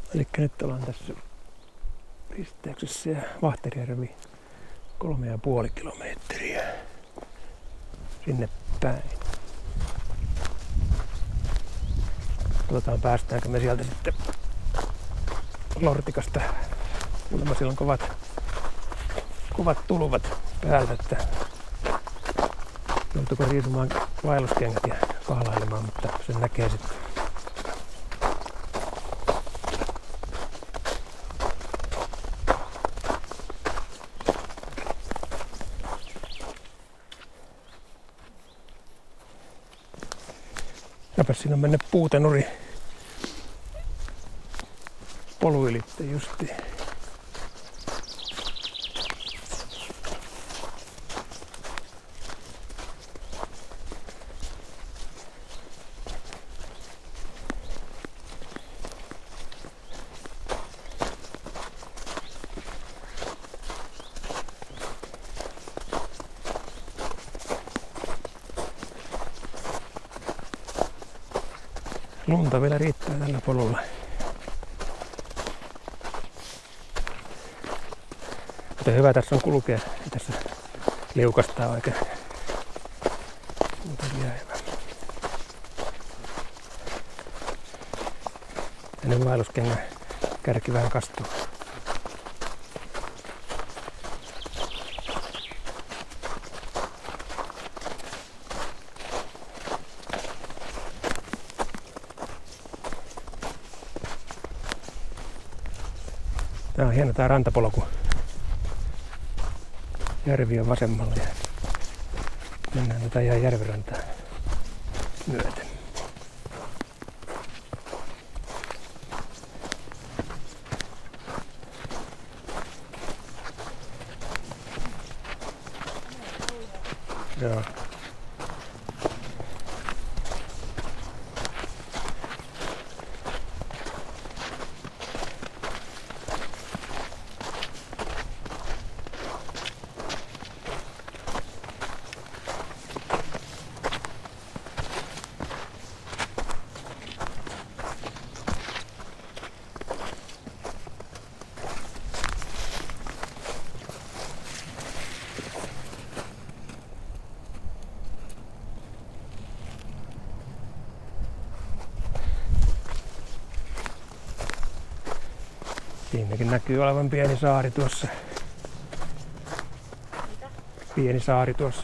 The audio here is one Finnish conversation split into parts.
Eli nyt ollaan tässä risteyksessä ja Vahterjärvi 3,5 kilometriä sinne päin. Katsotaan päästäänkö me sieltä sitten Lortikasta. Kuulemma siellä on kovat tulvat päältä, että joutuuko riisumaan vaelluskengät ja kahlailemaan, mutta sen näkee sitten. Näpäs siinä on mennyt puutenuri poluilitte justiin. Lunta vielä riittää tällä polulla. Mutta hyvä tässä on kulkea. Ei tässä liukastaa oikein. Mutta jäävä. Ennen vaelluskengän kärki vähän kastuu. Tää on hieno tää rantapolku. Järvi on vasemmalla ja mennään tätä ihan järvirantaa myöten. Joo. Siinäkin näkyy olevan pieni saari tuossa. Mitä? Pieni saari tuossa.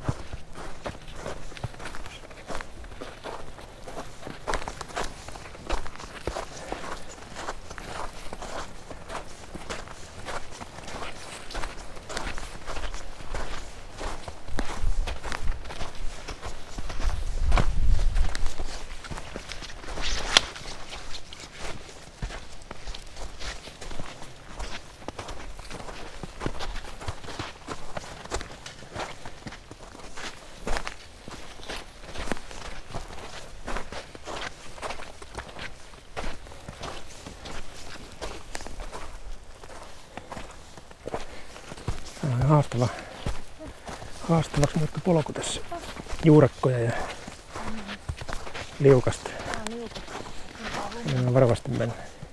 Haastavaksi muuttu polku tässä. Juurakkoja ja liukasta. Varmasti mennä.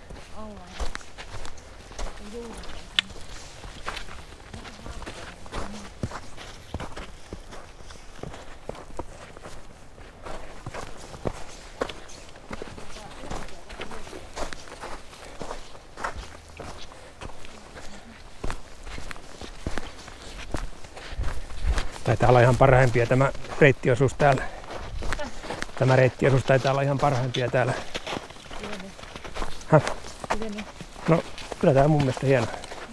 Taitaa olla ihan parhaimpia tämä reittiosuus täällä. Tämä reittiosuus taitaa olla ihan parhaimpia täällä. Häh? No, kyllä tää on mun mielestä hieno.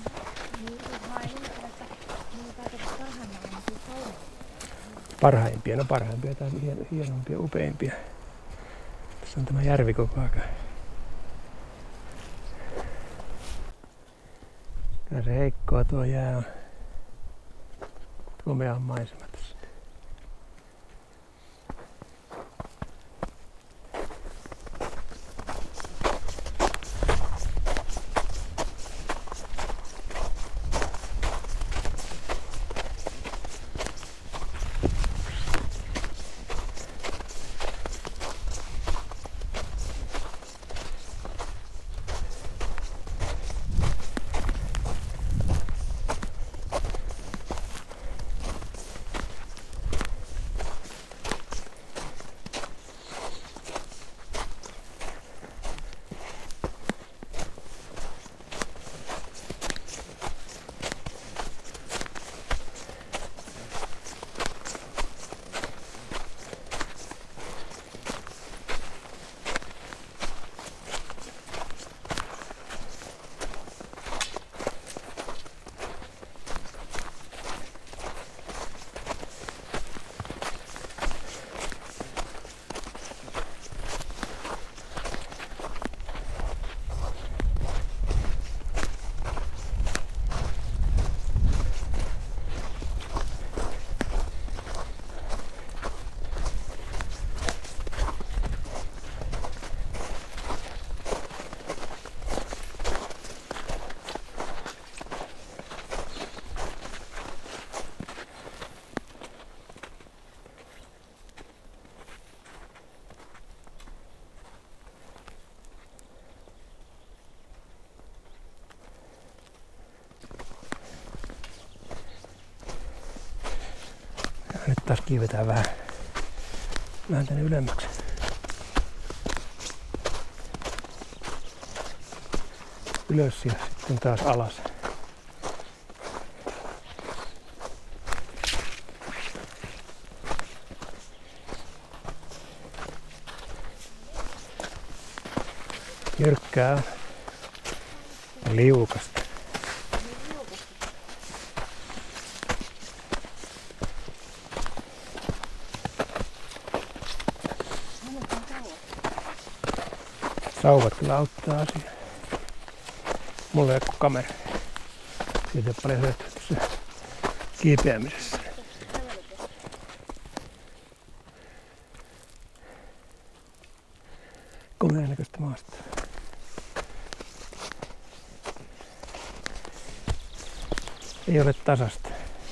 Parhaimpia, no parhaimpia, tää on hienompia, upeimpia. Tässä on tämä järvi koko ajan. Kyllä se heikkoa tuo jää on. Komea maisema tässä. taas kiivetään vähän tänne ylemmäksi. Ylös ja sitten taas alas. Jyrkkää on liukasta. Sauvat kyllä auttaa asiaa. Mulla ei ole kamera. Siitä ei ole paljon hyötyä tässä kiipeämisessä. Komean näköistä maasta. Ei ole tasasta.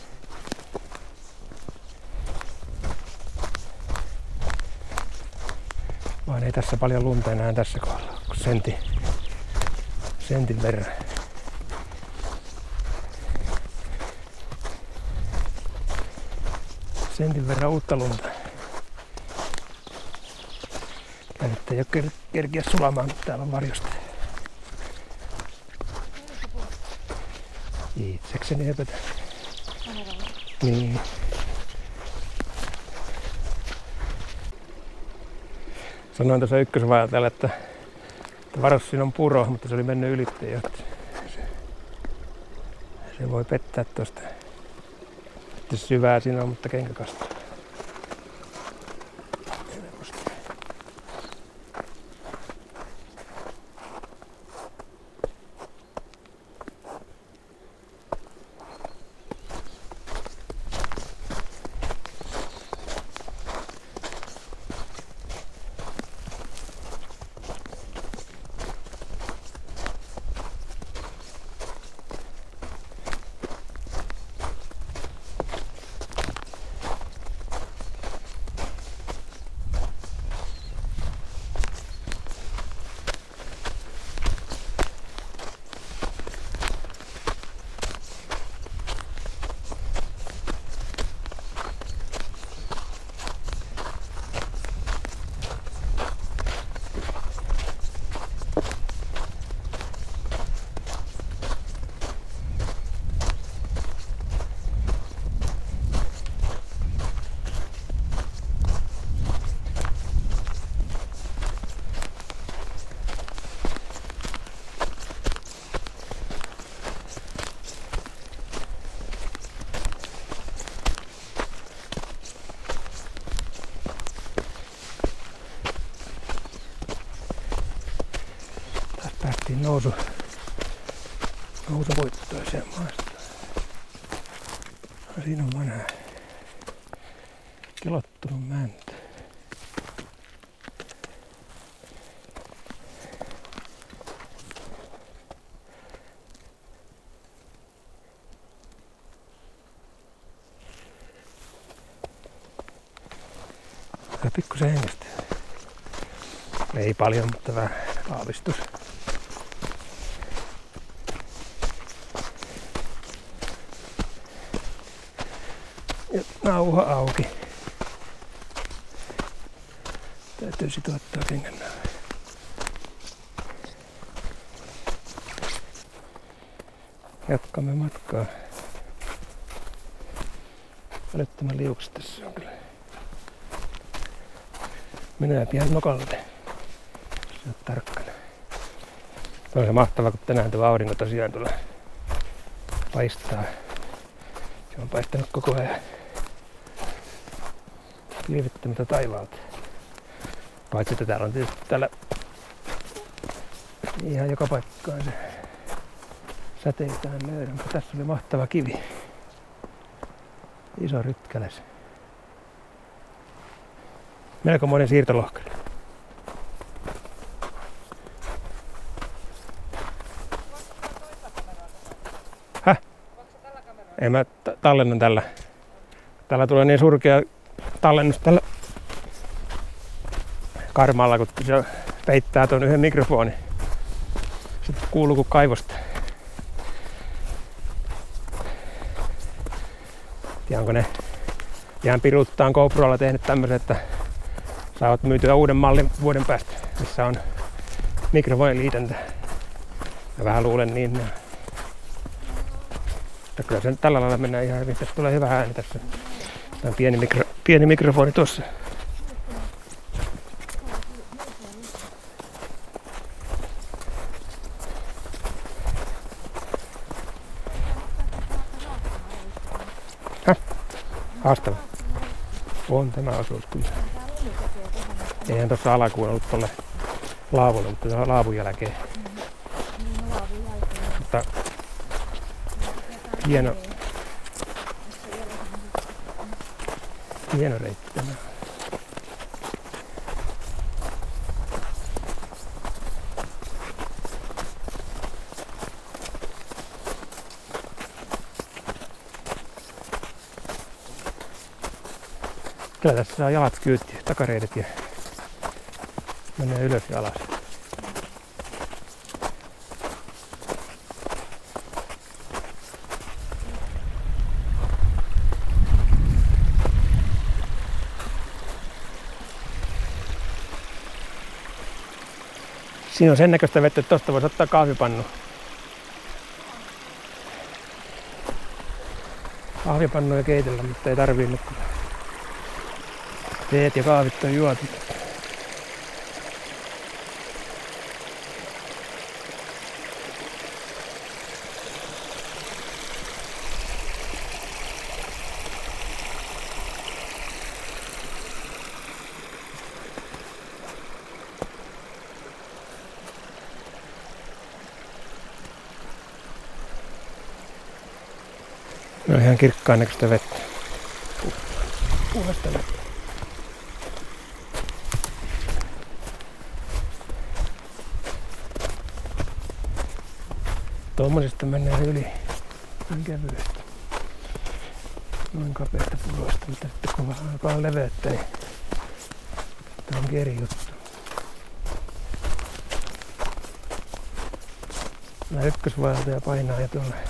Vaan ei tässä paljon lunta enää tässä kohdalla, kun sentin verran. Sentin verran uutta lunta. Ja nyt ei ole kerkiä sulamaan, kun täällä on varjosta. Itsekseni höpötä. Niin. Sanoin tuossa ykkösvajaltajalle, että varos siinä on puro, mutta se oli mennyt ylitteen jo. Se voi pettää tuosta. Syvää siinä on, mutta kenkä kastaa. Päästiin nousuvoittoiseen maastoon. No, siinä on vanha kelottunut mänty. Tää pikkusen hengestää. Ei paljon, mutta vähän aavistus. Ja nauha auki. Täytyy sitouttaa kengännauha. Jatkamme matkaa. Älyttömän liukas tässä on kyllä. Menee pian nokalle. Se on tarkkana. Se on se mahtavaa, kun tänään tuo aurinko tosiaan tulee paistaa. Se on paistanut koko ajan pilvettömältä taivaalta. Paitsi että täällä on tietysti täällä ihan joka paikkaan se säteiltään löydä, mutta tässä oli mahtava kivi. Iso rytkäläs. Melkomoinen siirtolohkari. Häh? En mä tallennan tällä. Täällä tulee niin surkea tallennus tällä karmalla, kun se peittää tuon yhden mikrofonin. Sitten kuuluu kuin kaivosta. Tiedä, onko ne Ihan piruuttaan GoProlla tehnyt tämmöisen, että saavat myytyä uuden mallin vuoden päästä, missä on mikrofoniliitäntä. Ja vähän luulen niin. Mutta kyllä se tällä lailla mennään ihan hyvin. Tässä tulee hyvä ääni tässä. Tämä on pieni mikrofoni tuossa. Haastava. On tämä osuus kyllä. Eihän tuossa alakuun ollut tuolle laavulle, mutta tämä on laavun jälkeen. Mutta hieno reitti tämä. Kyllä tässä saa jalat kyytiä, takareidet ja menee ylös ja alas. Siinä on sen näköistä vettä, että tosta voisi ottaa kahvipannu. Kahvipannuja keitellä, mutta ei tarvii nyt. Teet ja kahvit on juotu. No ihan kirkkaan näköistä vettä. Puhdasta vettä. Tuommoisesta mennään yli noin kevyesti. Noin kapeasta puroista, mutta sitten kun alkaa leveyttä, niin tämä onkin eri juttu. Nämä ykkösvaeltaja painaa ja tuolla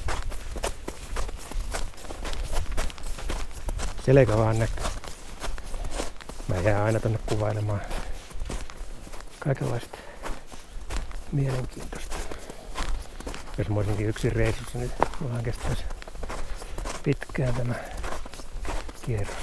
selkä vaan näkyy. Mä jään aina tonne kuvailemaan kaikenlaista mielenkiintoista. Jos mä olisinkin yksin reissussa, niin mullahan kestäisi pitkään tämä kierros.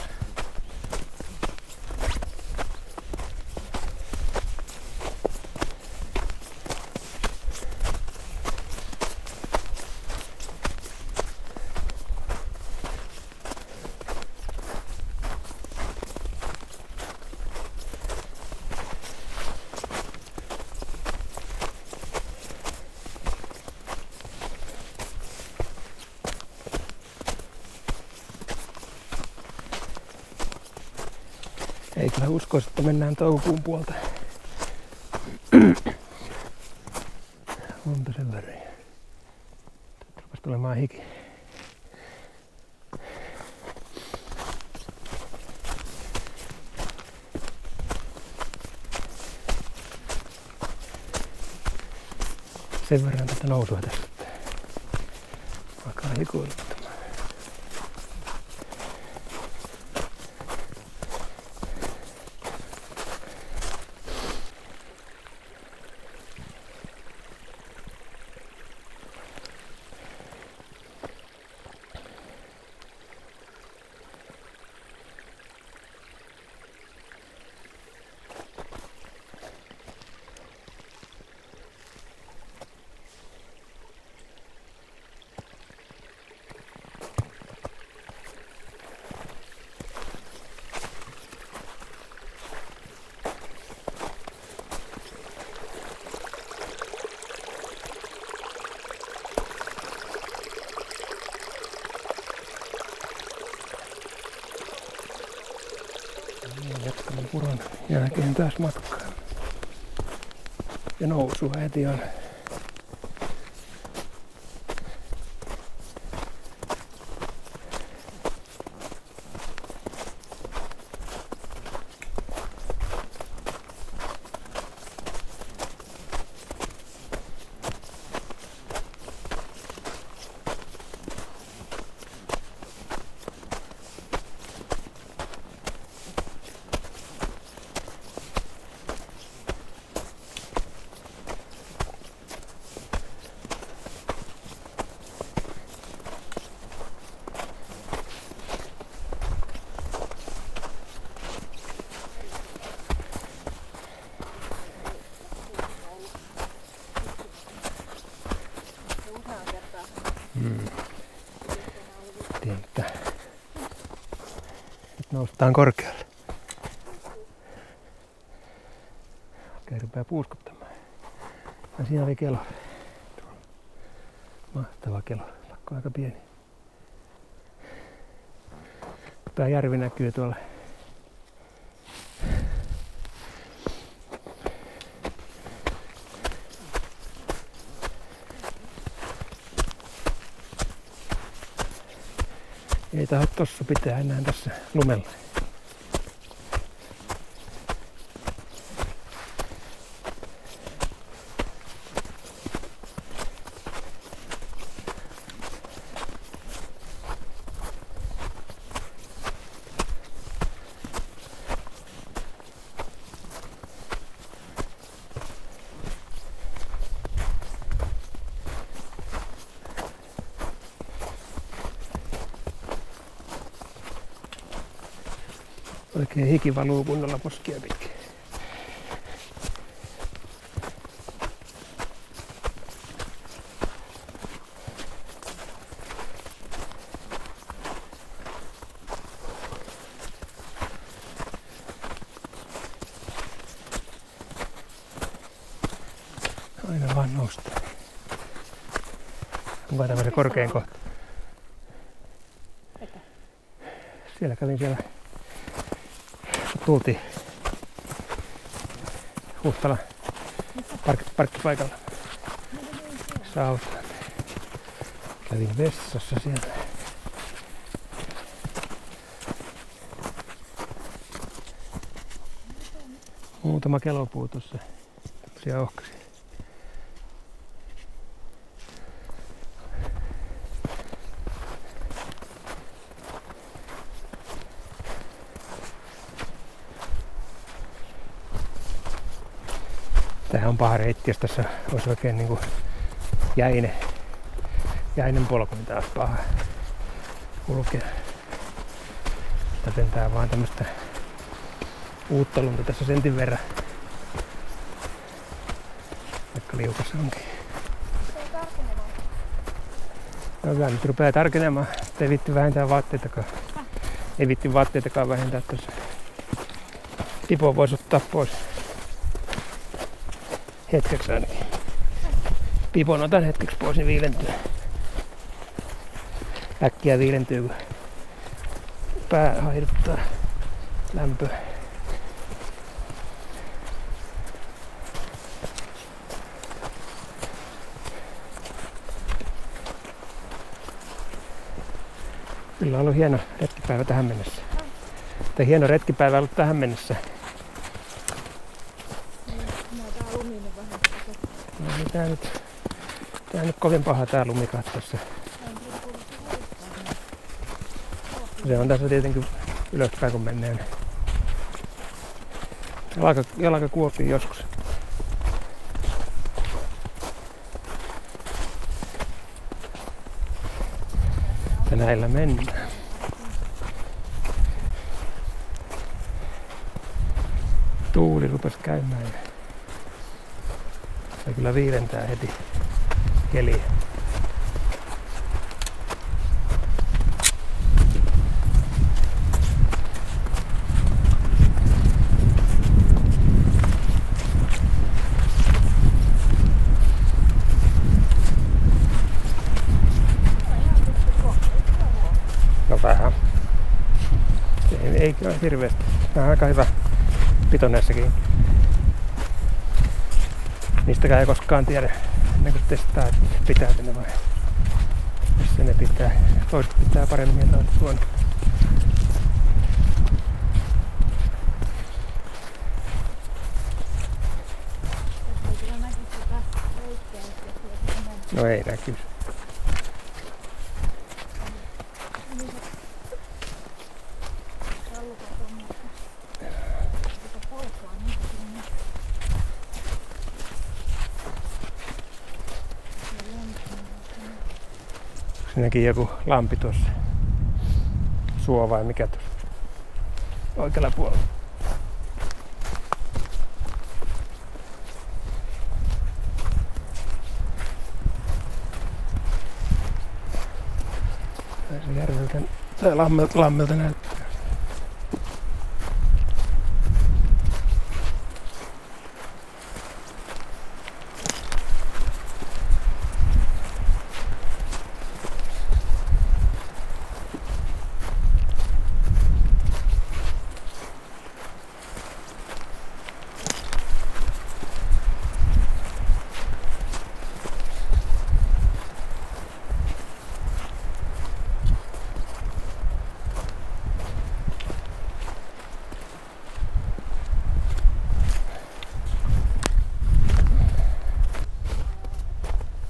Ei kyllä uskoisi, että mennään toukokuun puolta. Monta sen verran. Rupesi tulemaan hiki. Sen verran tätä nousua tässä. Alkaa hikoiluttamaan. Jatkamme puron jälkeen taas matkaa. Ja nousua heti on. Noustaan korkealle. Okei, rupeaa puuskuttamaan. Ja siinä oli kelo. Mahtava kelo. Lakko aika pieni. Tää järvi näkyy tuolla. Ei tahdo tossa pitää enää tässä lumella. Oikein hiki valuu kunnolla poskia pitkin. Aina vaan nousta. Onko tämmöisen korkein kohta? Siellä kävin siellä. Tultiin Huhtala parkkipaikalla. Sautaan. Kävin vessassa siellä. Muutama kelopuu tuossa. Tämmösiä ohkaisia. Tää on paha reitti, jos tässä olisi oikein niinku jäinen polku, niin tää olisi paha kulkea. Joten tää on vaan tämmöstä uutta lunta tässä sentin verran. Vaikka liukas onkin. No kyllä nyt rupeaa tarkenemaan. Ei viitti vähentää vaatteitakaan. Ei viitti vaatteitakaan vähentää tuossa. Pipo voisi ottaa pois. Hetkeksi ainakin. Pipon otan hetkeksi pois, niin viilentyy. Äkkiä viilentyy, kun pää haiduttaa lämpöä. Kyllä on ollut hieno retkipäivä tähän mennessä. Tai hieno retkipäivä ollut tähän mennessä. No, tää nyt kovin paha tää lumikat tässä. Se on tässä tietenkin ylöspäin kun mennään. Jalka kuopii joskus. Ja näillä mennään. Tuuli rupesi käymään. Se kyllä viilentää heti keliä. No vähän. Ei kyllä hirveästi. Tämä on aika hyvä pito näissäkin. Niistäkään ei koskaan tiedä ennen kuin testaa, että pitääkö ne vai missä ne pitää. Toiset pitää paremmin ja toiset huonosti. No ei näkyy. Siinäkin joku lampi tuossa. Suo vai mikä tuossa oikealla puolella. Se järveltä tai lammelta näyttää.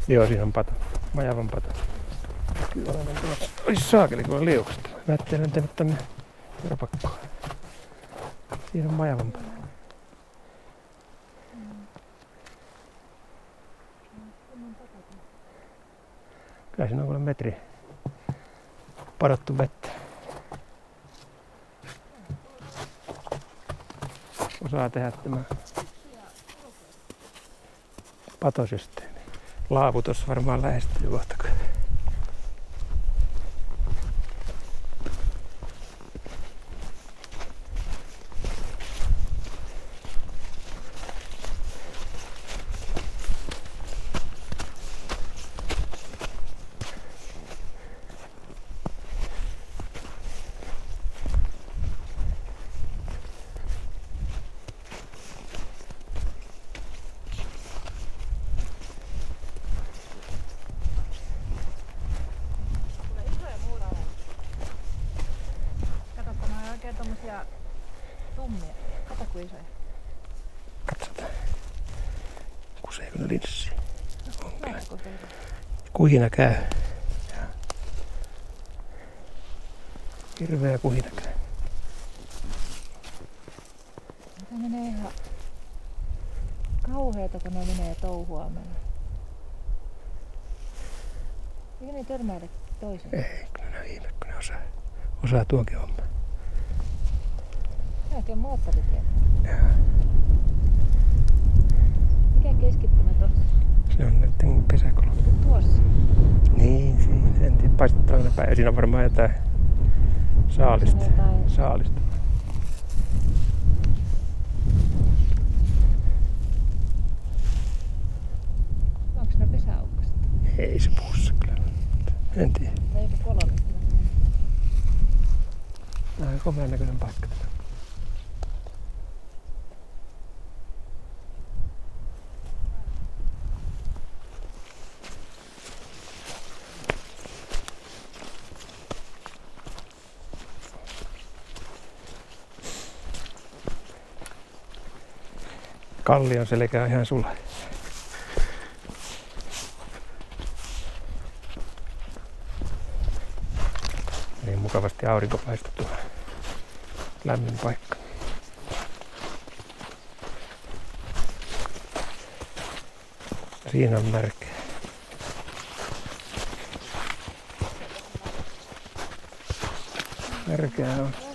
Joo, siinä on pato. Majavan pato. Kyllä olen tulossa. Oi saakeli, kun on liukasta. Mä ettei lentänyt tänne veropakkoon. Siinä on majavan pato. Kyllä siinä on kuule metri padottu vettä. Osaa tehdä tämä patosysteemi. Laavu tuossa varmaan lähestyy kohta. Tommosia tummia. Kato kuin isoja. Katsotaan. Kuseeko ne linssiin? Kuhina käy. Hirveä kuhina käy. Se menee ihan kauheeta, kun ne menee touhuamaan. Eikö ne törmäile toisiin? Ei, kyllä ne viime, kun ne osaa tuonkin homma. Oikein moottoritie. Joo. Mikä keskittymä tossa? Se on näitten pesäkolo. Tuossa. Niin, siinä. En tiedä, paistettavana päivä. Siinä on varmaan jotain saalista. Saalista. Onko ne pesäukkaset? Ei se puhussa kyllä. En tiedä. Tai joku kolonista. Tämä on komean näköinen paikka. Kallion selkä on ihan sula. Niin mukavasti aurinko paistaa tuolla. Lämmin paikka. Siinä on märkää. Märkää on.